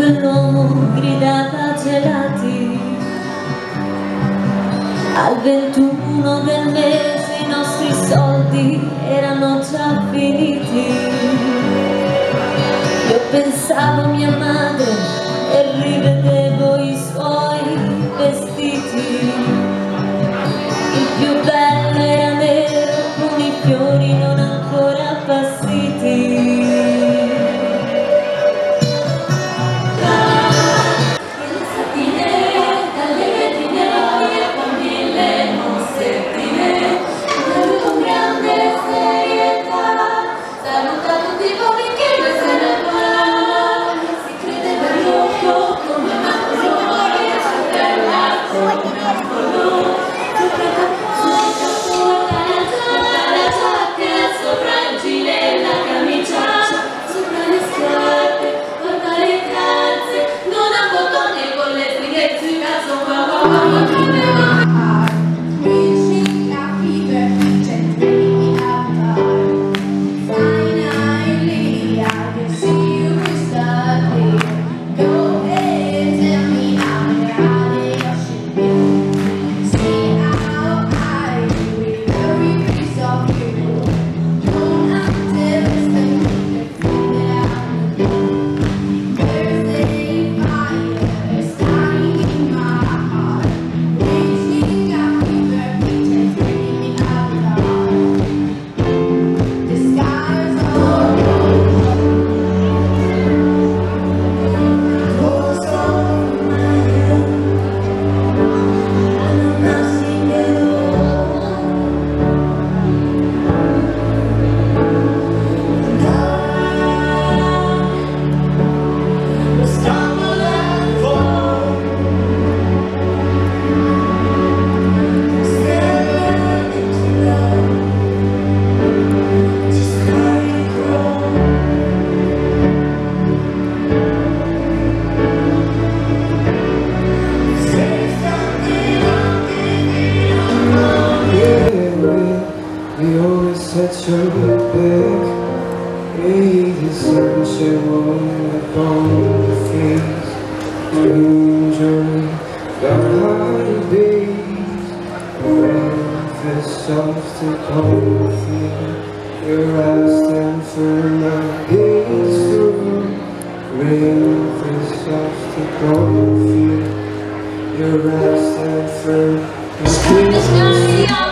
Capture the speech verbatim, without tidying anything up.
quell'uomo gridava gelati. Al ventuno del mese i nostri soldi erano già finiti. Io pensavo a mia madre e rivedevo i suoi vestiti. Il più bello era nero con i fiori non ancora appassiti. Set your back, hey, the sunshine upon the face. Enjoy the holidays, breakfast soft and coffee. Your eyes stand firm against the room. Breakfast soft and coffee. Your eyes stand firm against the room.